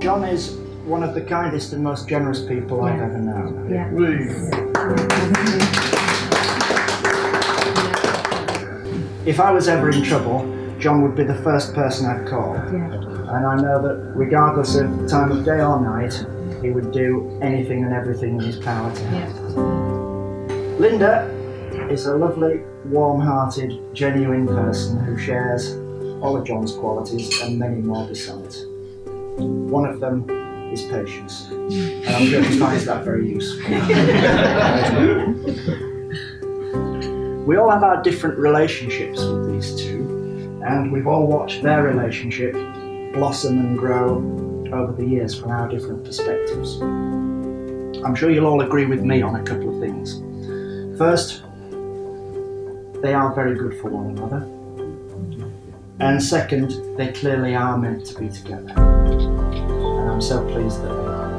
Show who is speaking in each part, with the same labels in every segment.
Speaker 1: John is one of the kindest and most generous people I've ever known.
Speaker 2: Yeah.
Speaker 1: If I was ever in trouble, John would be the first person I'd call.
Speaker 2: Yeah.
Speaker 1: And I know that regardless of time of day or night, he would do anything and everything in his power to help.
Speaker 2: Yeah.
Speaker 1: Lynda is a lovely, warm-hearted, genuine person who shares all of John's qualities and many more besides. One of them is patience, and I'm sure he finds that very useful. We all have our different relationships with these two, and we've all watched their relationship blossom and grow over the years from our different perspectives. I'm sure you'll all agree with me on a couple of things. First, they are very good for one another. And second, they clearly are meant to be together. And I'm so pleased that they are.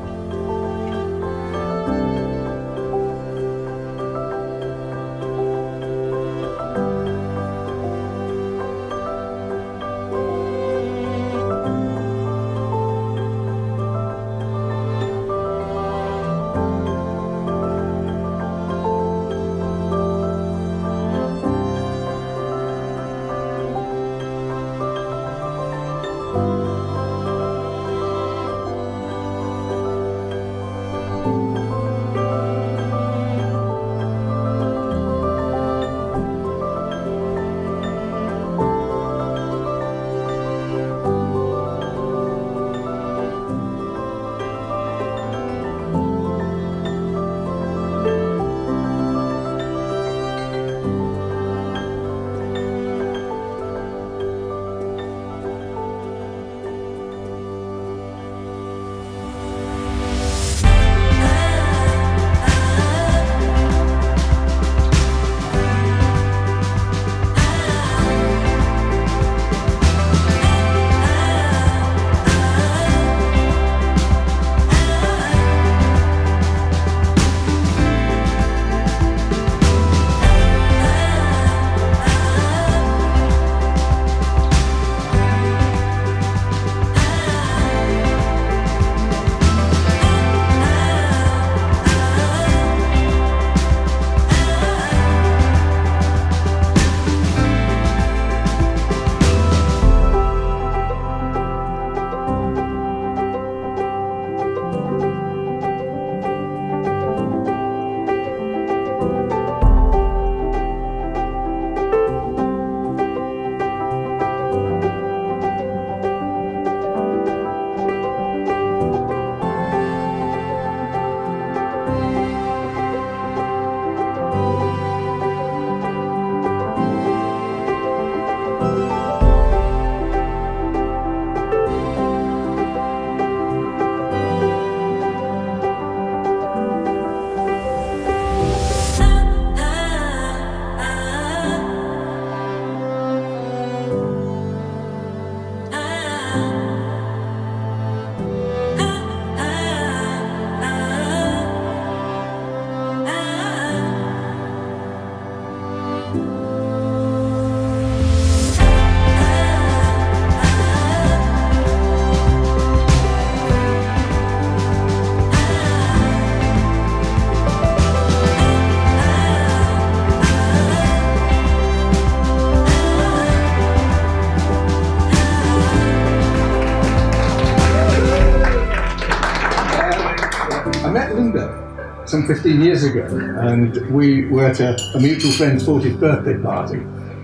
Speaker 3: Lynda some 15 years ago, and we were at a mutual friend's 40th birthday party.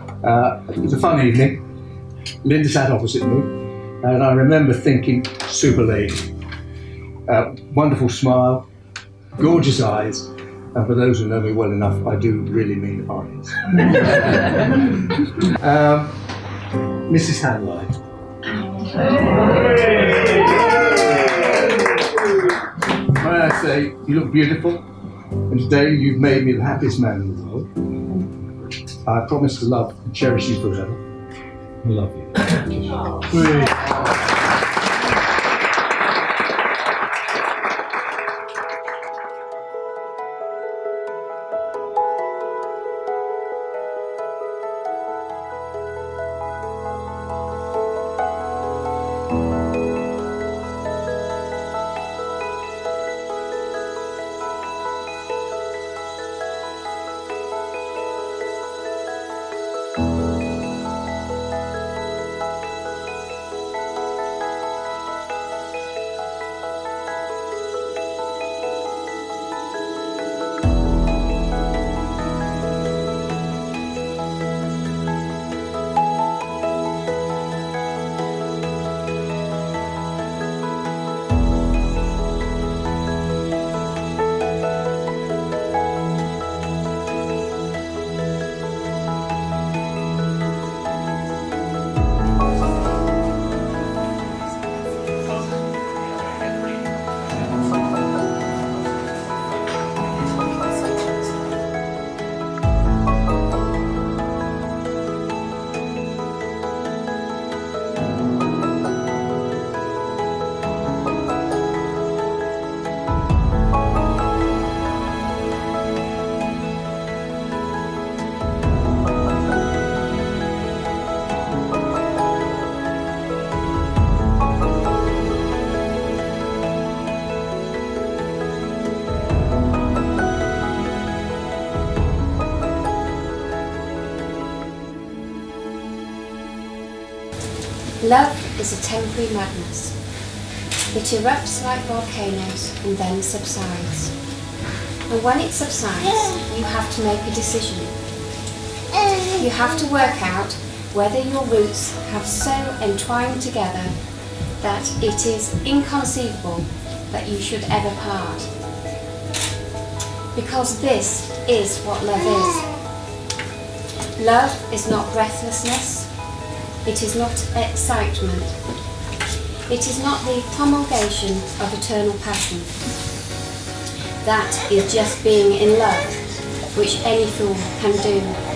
Speaker 3: It was a fun evening. Lynda sat opposite me, and I remember thinking, super lady. Wonderful smile, gorgeous eyes, and for those who know me well enough, I do really mean eyes. Mrs. Hanline. May I say, you look beautiful, and today you've made me the happiest man in the world. I promise to love and cherish you forever. I love you.
Speaker 2: Love is a temporary madness. It erupts like volcanoes and then subsides. And when it subsides, you have to make a decision. You have to work out whether your roots have so entwined together that it is inconceivable that you should ever part. Because this is what love is. Love is not breathlessness. It is not excitement. It is not the promulgation of eternal passion. That is just being in love, which any fool can do.